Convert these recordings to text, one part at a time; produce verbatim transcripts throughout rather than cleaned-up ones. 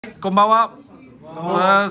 こんばんは。はい、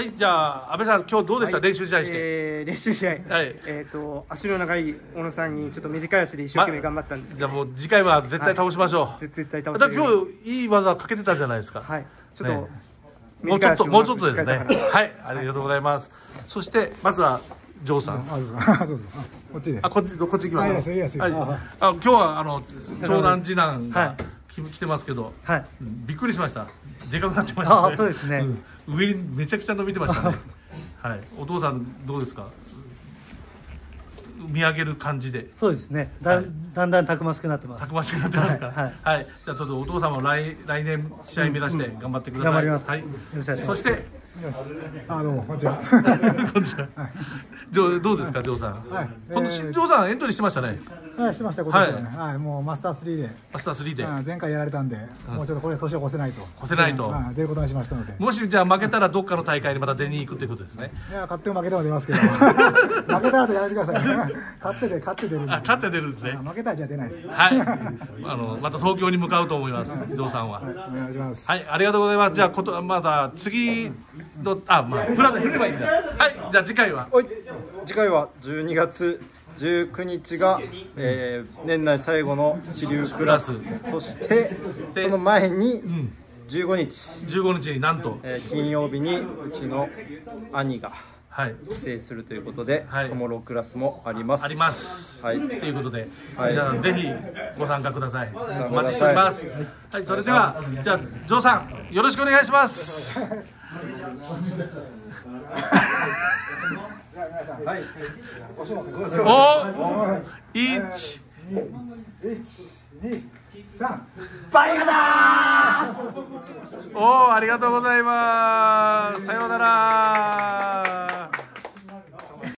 じゃあ安倍さん、今日どうでした、はい、練習試合して。 えー、練習試合、はい、えっ、ー、と足の長い小野さんにちょっと短い足で一生懸命頑張ったんですけど、 ま、じゃあもう次回は絶対倒しましょう。はい、 絶対倒せる。 今日いい技かけてたじゃないですか。 はい。ちょっと、ね、 もうちょっともうちょっとですね。はい、ありがとうございます。そしてまずはジョーさん。 あ、どうぞ。こっちで。 あ、こっちこっち行きます。 はい、いいです。はい。 あ、今日はあの長男次男が来てますけど、はい、びっくりしました。でかくなってましたね。 あ、そうですね。 うん、上にめちゃくちゃ伸びてましたね。はい。お父さんどうですか。見上げる感じで。 そうですね。だ、はい、だんだんたくましくなってます。 たくましくなってますか。はい。はい、じゃあちょっとお父さんも来来年試合目指して頑張ってください。 頑張ります。 はい。そして。 あ、どうもこんにちは。 こんにちは。ジョーどうですか、ジョーさん。はい。このジョーさんエントリーしてましたね。 はい、してました。今年はね。はい、もうマスタースリーで。 マスタースリーで。 前回やられたんで、もうちょっとこれ年を越せないと。 越せないと。 出ることにしましたので。 もしじゃあ負けたらどっかの大会にまた出に行くということですね。 いや、勝っても負けても出ますけど。負けたらとやめてください。勝ってで勝って出る。 あ、勝って出るんですね。 負けたらじゃ出ないです。 はい。あのまた東京に向かうと思います。ジョーさんは。 お願いします。 はい、ありがとうございます。じゃあことまた次のあ、まあ振ら振ればいいんだ。はい、じゃあ次回は。 次回はじゅうにがつじゅうくにちが、えー、年内最後の支流クラス、そしてその前にじゅうごにち、 じゅうごにちになんと、 えー、金曜日にうちの兄が帰省するということで、 はい、 トモロクラスもあります。 あります。はい。ということで、 はい、 皆さんぜひご参加ください。お待ちしております。はい、それではじゃあジョーさんよろしくお願いします。 はい。 お、一、 二、三、 バイガだー。お、ありがとうございます。さようなら。